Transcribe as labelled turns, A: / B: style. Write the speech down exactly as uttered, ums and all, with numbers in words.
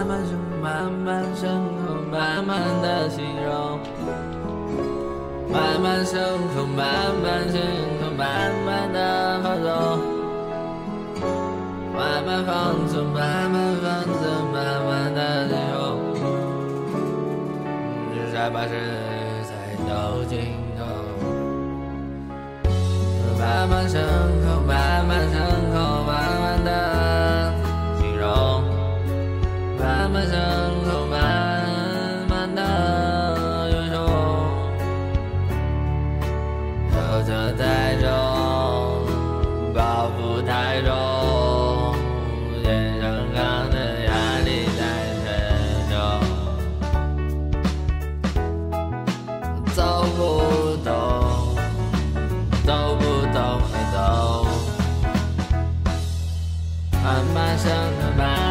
A: 慢慢升空，慢慢升空，慢慢的形容。慢慢升空，慢慢升空，慢慢的放纵。慢慢放纵，慢慢放纵，慢慢的形容。才把事才到尽头。慢慢升空，慢慢升空，慢慢的形容。慢慢升空，慢慢的拥有。有着太重，包袱太重，肩上扛的压力太沉重。走不动，走不动的走，慢慢升空，慢